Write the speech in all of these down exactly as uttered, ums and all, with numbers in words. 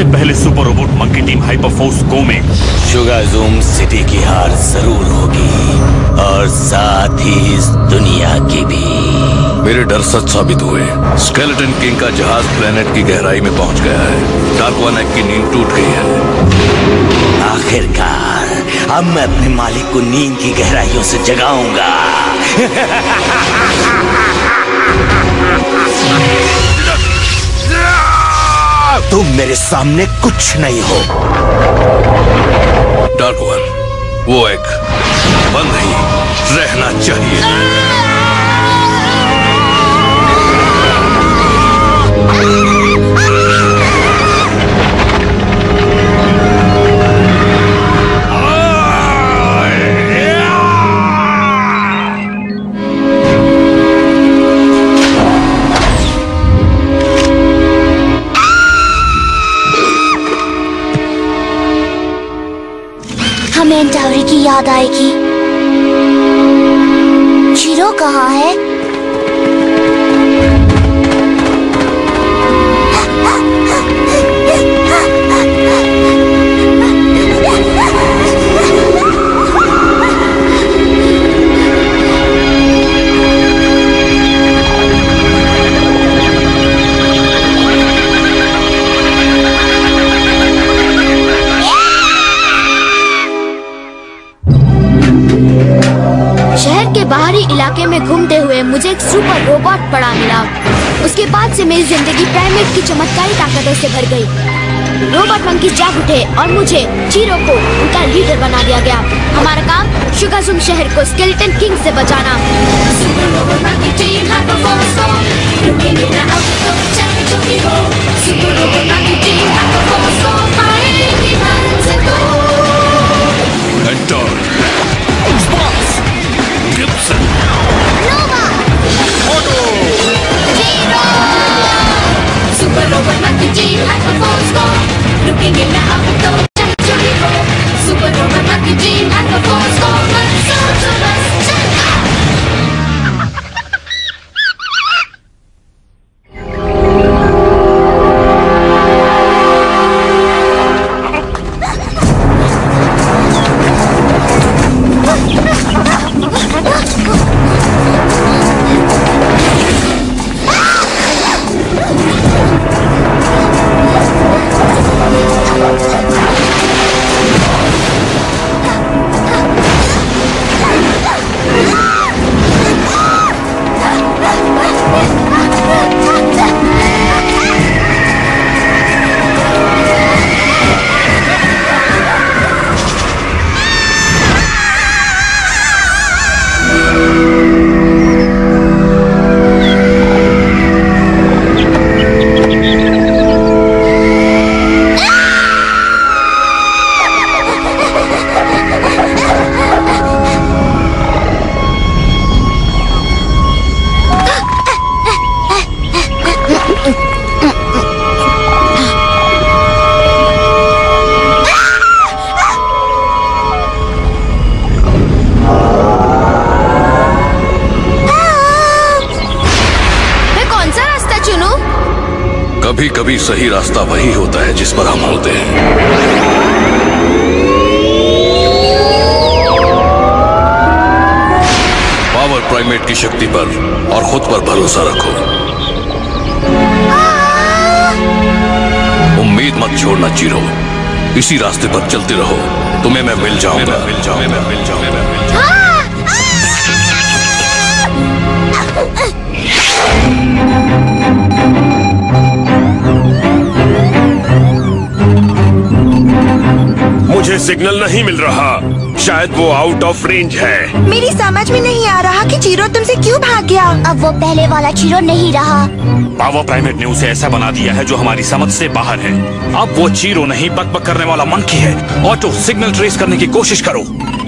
इससे पहले super robot monkey team hyperforce go में शुगाज़ूम सिटी की हार जरूर होगी और साथ ही इस दुनिया की भी। मेरे डर सच साबित हुए। स्केलेटन किंग का जहाज प्लेनेट की गहराई में पहुंच गया है। डार्क वन एक की नींद टूट गई है। आखिरकार अब मैं अपने मालिक को नींद की गहराइयों से जगाऊंगा। तुम मेरे सामने कुछ नहीं हो। डार्क वन, वो एक बंद ही रहना चाहिए। हमें एंटावरी की याद आएगी। चिरो कहाँ है? बाहरी इलाके में घूमते हुए मुझे एक सुपर रोबोट पड़ा मिला। उसके बाद से मेरी जिंदगी प्राइमेट की चमत्कारी ताकतों से भर गई। रोबोट मंकी जाग उठे और मुझे चीरो को उनका लीडर बना दिया गया। हमारा काम शुगाज़ूम शहर को स्केलेटन किंग से बचाना। Gibson, Nova, Otto, Chiro, Super Robot Monkey Team Hyperforce Go, looking in the Avatar, Chiro, Super Robot Monkey Team Hyperforce Go, let's go to the कभी कभी सही रास्ता वही होता है जिस पर हम होते हैं। पावर प्राइमेट की शक्ति पर और खुद पर भरोसा रखो। उम्मीद मत छोड़ना चीरो। इसी रास्ते पर चलते रहो। तुम्हें मैं मिल जाऊंगा। मैं मिल जाऊंगा। मैं मिल जाऊंगा। मैं मिल जाऊंगा। मुझे सिग्नल नहीं मिल रहा। शायद वो आउट ऑफ रेंज है। मेरी समझ में नहीं आ रहा कि चीरो तुमसे क्यों भाग गया। अब वो पहले वाला चीरो नहीं रहा। पावर प्राइमेट ने उसे ऐसा बना दिया है जो हमारी समझ से बाहर है। अब वो चीरो नहीं बकबक करने वाला मंकी है। ऑटो, सिग्नल ट्रेस करने की कोशिश करो।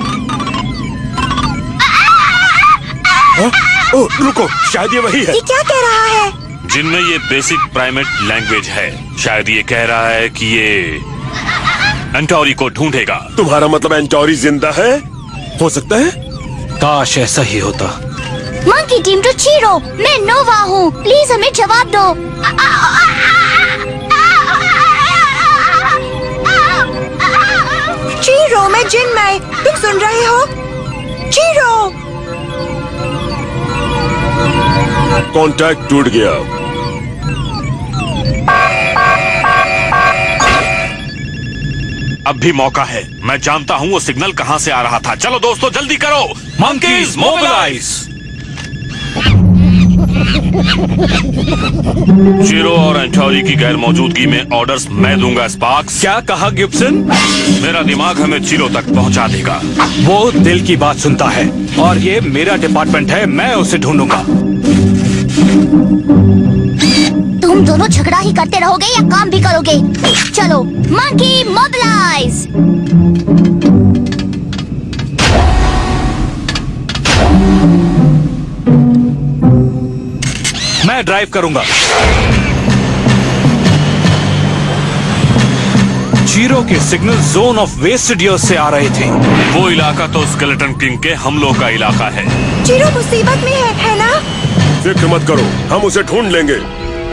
हाँ? ओ, रुको, शायद ये वही है। ये क्या कह रहा है? जिनमें ये बेसिक प्राइमेट लैंग्वेज है। शायद ये कह रहा है कि ये एंटोरी को ढूंढेगा। तुम्हारा मतलब एंटोरी जिंदा है? हो सकता है। काश ऐसा ही होता। मंकी टीम टू चीरो, मैं नोवा हूँ। प्लीज हमें जवाब दो। कांटेक्ट टूट गया। अब भी मौका है। मैं जानता हूँ वो सिग्नल कहाँ से आ रहा था। चलो दोस्तों जल्दी करो। Monkeys mobilise. चीरो और एंटोरी की गैर मौजूदगी में ऑर्डर्स मैं दूंगा स्पार्क्स। क्या कहा गिब्सन? मेरा दिमाग हमें चीरो तक पहुंचा देगा। वो दिल की बात सुनता है और ये मेरा डिपार्टमेंट है, मैं उसे ढूंढूंगा। तुम दोनों झगड़ा ही करते रहोगे या काम भी करोगे? चलो मंकी मोबिलाइज। मैं ड्राइव करूंगा। चीरो के signal zone of wasted years से आ रहे थे। वो इलाका तो स्केलेटन किंग के हमलों का इलाका है। चीरो मुसीबत में है, है ना? फिक्र मत करो, हम उसे ढूंढ लेंगे।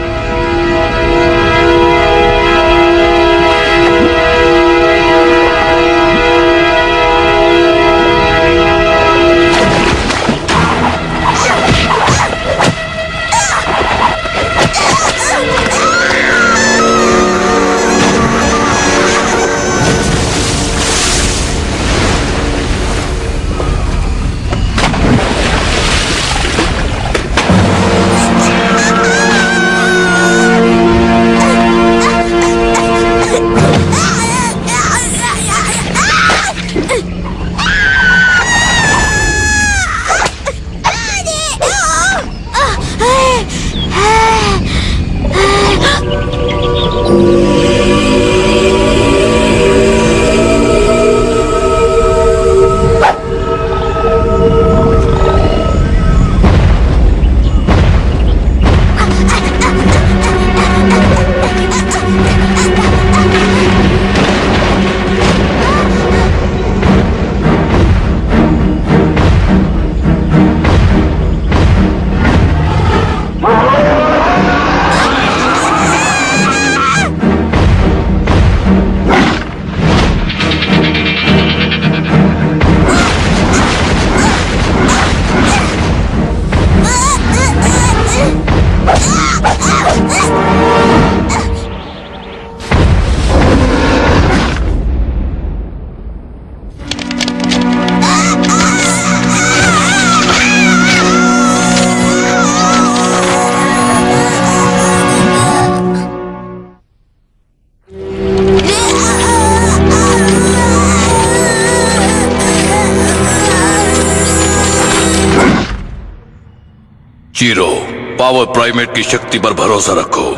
चीरो, पावर प्राइमेट की शक्ति पर भरोसा रखो।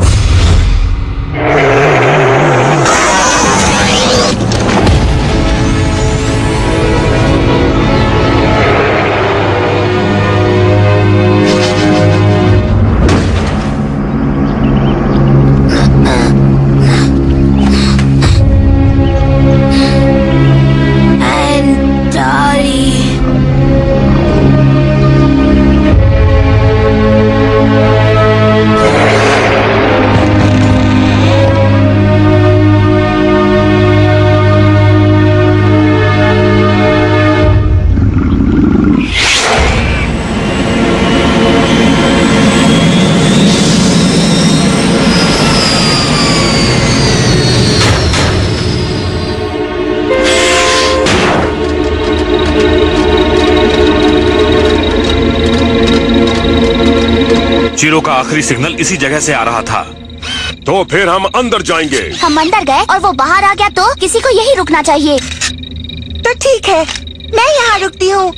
चीरो का आखिरी सिग्नल इसी जगह से आ रहा था। तो फिर हम अंदर जाएंगे। हम अंदर गए और वो बाहर आ गया तो किसी को यही रुकना चाहिए। तो ठीक है, मैं यहाँ रुकती हूँ।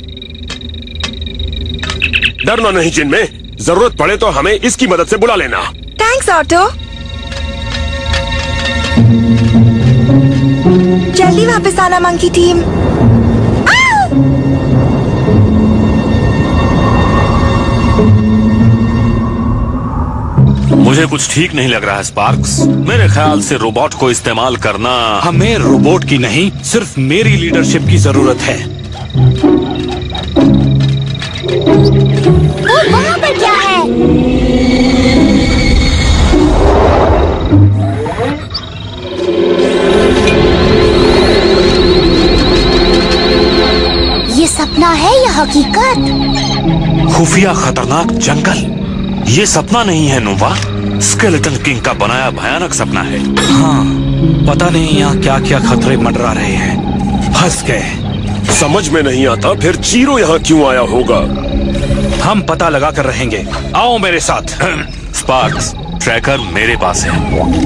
डरना नहीं जिनमें, जरूरत पड़े तो हमें इसकी मदद से बुला लेना। Thanks auto. जल्दी वापस आना मंकी टीम। मुझे कुछ ठीक नहीं लग रहा है स्पार्क्स। मेरे ख्याल से रोबोट को इस्तेमाल करना। हमें रोबोट की नहीं, सिर्फ मेरी लीडरशिप की जरूरत है। वो वहाँ पर क्या है? ये सपना है या हकीकत? खुफिया खतरनाक जंगल। ये सपना नहीं है नोवा, स्केलेटन किंग का बनाया भयानक सपना है। हाँ, पता नहीं यहाँ क्या क्या खतरे मंडरा रहे हैं। फंस गए। समझ में नहीं आता फिर चीरो यहाँ क्यों आया होगा। हम पता लगा कर रहेंगे, आओ मेरे साथ। स्पार्क्स, ट्रैकर मेरे पास है।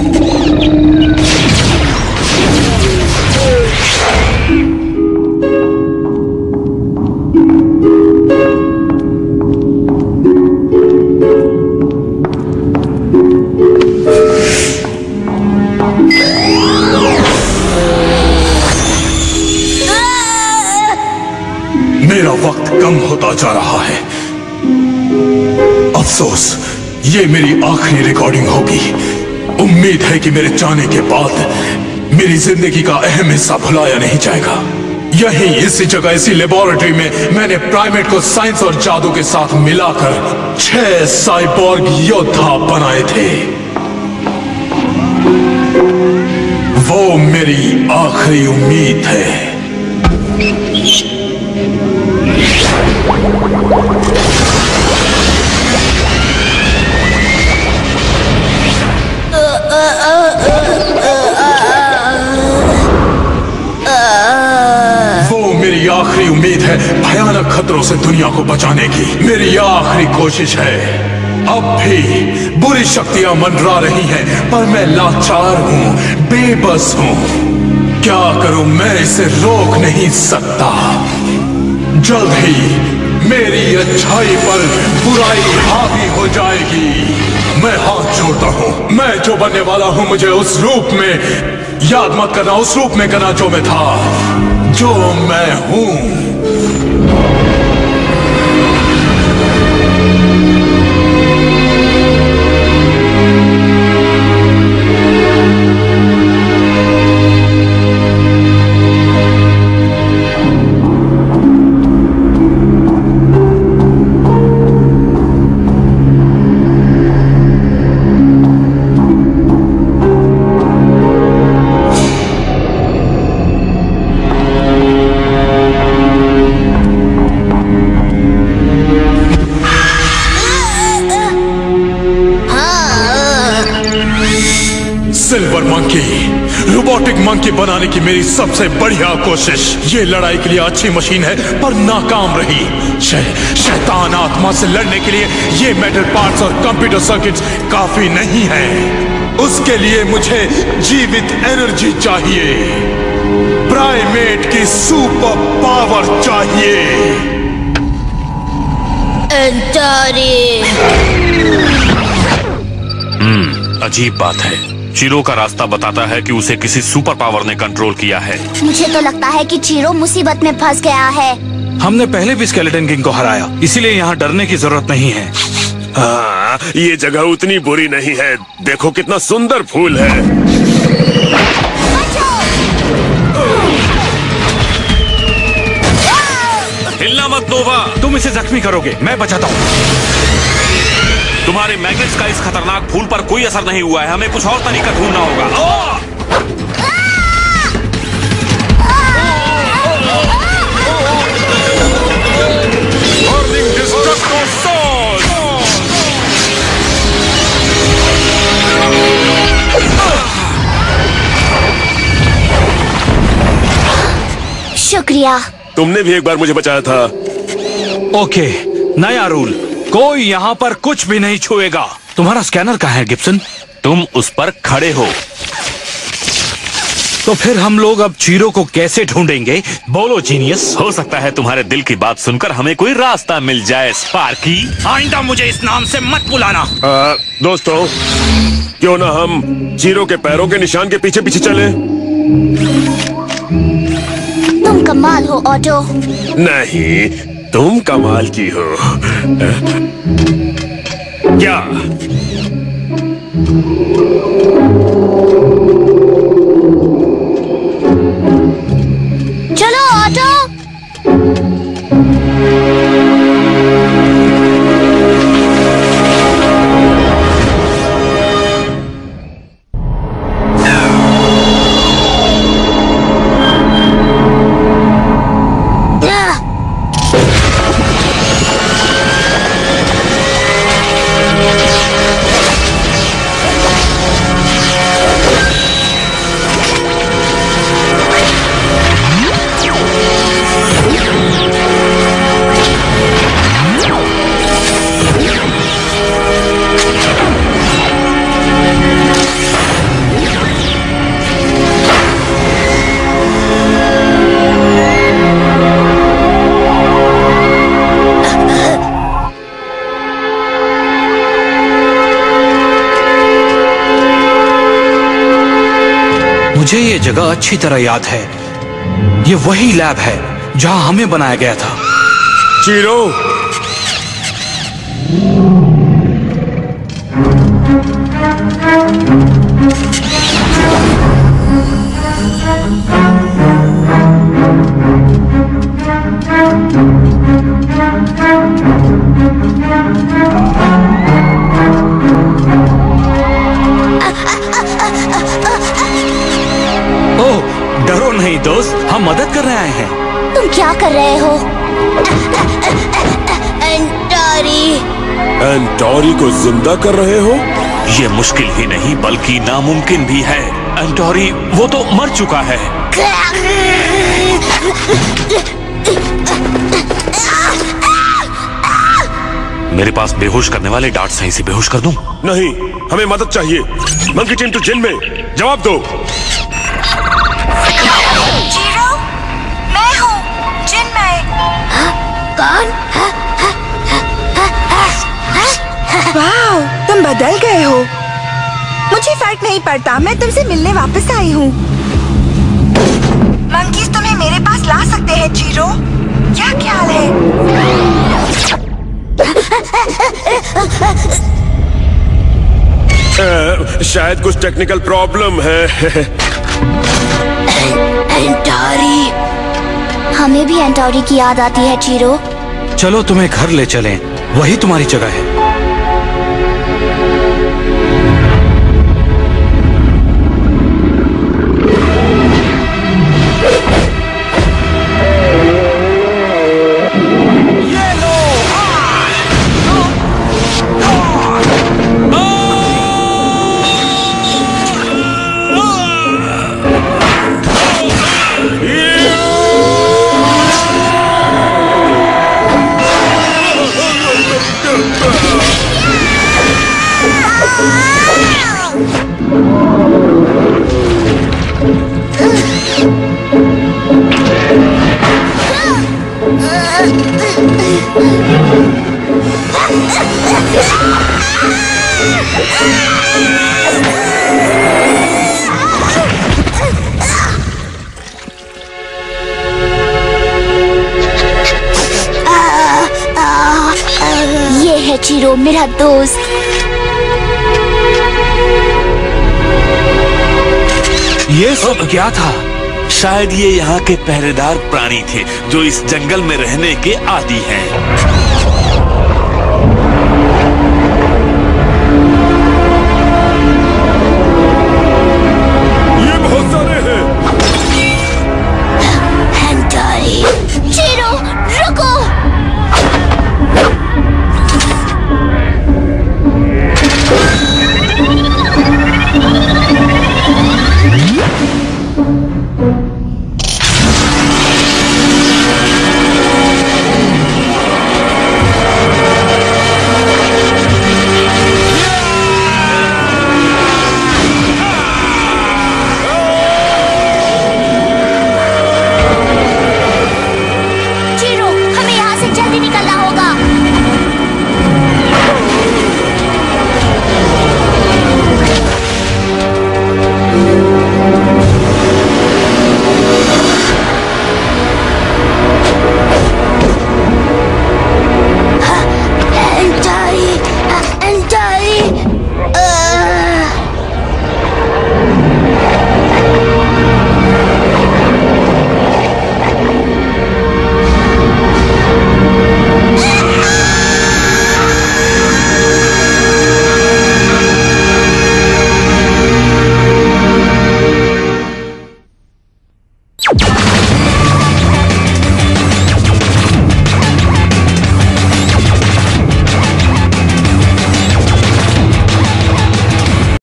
मेरा वक्त कम होता जा रहा है। अफसोस, ये मेरी आखिरी रिकॉर्डिंग होगी। उम्मीद है कि मेरे जाने के बाद मेरी जिंदगी का अहम हिस्सा भुलाया नहीं जाएगा। यही इसी जगह, इसी लेबोरेटरी में मैंने प्राइमेट को साइंस और जादू के साथ मिलाकर छह साइबोर्ग योद्धा बनाए थे। वो मेरी आखिरी उम्मीद है। वो मेरी आखिरी उम्मीद है भयानक खतरों से दुनिया को बचाने की। मेरी आखिरी कोशिश है। अब भी बुरी शक्तियां मंडरा रही हैं, पर मैं लाचार हूं, बेबस हूं। क्या करूं, मैं इसे रोक नहीं सकता। जल्द ही मेरी अच्छाई पर बुराई हावी हो जाएगी। मैं हाथ जोड़ता हूं, मैं जो बनने वाला हूं मुझे उस रूप में याद मत करना, उस रूप में करना जो मैं था, जो मैं हूं। सिल्वर मंकी, रोबोटिक मंकी बनाने की मेरी सबसे बढ़िया कोशिश। ये लड़ाई के लिए अच्छी मशीन है पर नाकाम रही। शै, शैतान आत्मा से लड़ने के लिए ये मेटल पार्ट्स और कंप्यूटर सर्किट्स काफी नहीं है। उसके लिए मुझे जीवित एनर्जी चाहिए, प्राइमेट की सुपर पावर चाहिए। हम्म, अजीब बात है। चीरो का रास्ता बताता है कि उसे किसी सुपर पावर ने कंट्रोल किया है। मुझे तो लगता है कि चीरो मुसीबत में फंस गया है। हमने पहले भी स्केलेटन किंग को हराया, इसीलिए यहाँ डरने की जरूरत नहीं है। हाँ, ये जगह उतनी बुरी नहीं है। देखो कितना सुंदर फूल है। हिलना मत नोवा। तुम इसे जख्मी करोगे, मैं बचाता हूँ। तुम्हारे मैग्नेट्स का इस खतरनाक फूल पर कोई असर नहीं हुआ है। हमें कुछ और तरीका ढूंढना होगा। शुक्रिया। तुमने भी एक बार मुझे बचाया था। ओके, नया रूल, कोई यहाँ पर कुछ भी नहीं छुएगा। तुम्हारा स्कैनर कहाँ है गिब्सन? तुम उस पर खड़े हो। तो फिर हम लोग अब चीरो को कैसे ढूंढेंगे? बोलो जीनियस। हो सकता है तुम्हारे दिल की बात सुनकर हमें कोई रास्ता मिल जाए स्पार्की। आइंदा मुझे इस नाम से मत बुलाना। आ, दोस्तों, क्यों ना हम चीरो के पैरों के निशान के पीछे पीछे चलें? तुम कमाल हो ऑटो। नहीं, तुम कमाल की हो। क्या? चलो ऑटो। मुझे ये जगह अच्छी तरह याद है। ये वही लैब है जहां हमें बनाया गया था। चीरो, ओह, डरो नहीं दोस्त, हम मदद करने आए हैं। तुम क्या कर रहे हो? एंटोरी। एंटोरी को जिंदा कर रहे हो? ये मुश्किल ही नहीं बल्कि नामुमकिन भी है। एंटोरी वो तो मर चुका है। मेरे पास बेहोश करने वाले डार्ट्स हैं, इसे बेहोश कर दूं? नहीं, हमें मदद चाहिए। मंकी टीम टू जिन में जवाब दो। जीरो, मैं हूँ जिन में। कौन? वाओ, तुम बदल गए हो। मुझे फर्क नहीं पड़ता, मैं तुमसे मिलने वापस आई हूँ। मंकीज तुम्हें मेरे पास ला सकते हैं जीरो। क्या ख्याल है? आ, शायद कुछ टेक्निकल प्रॉब्लम है। एंटोरी। हमें भी एंटोरी की याद आती है चीरो। चलो तुम्हें घर ले चलें, वही तुम्हारी जगह है। ये है चीरो, मेरा दोस्त। ये सब क्या था? शायद ये यहाँ के पहरेदार प्राणी थे जो इस जंगल में रहने के आदी हैं।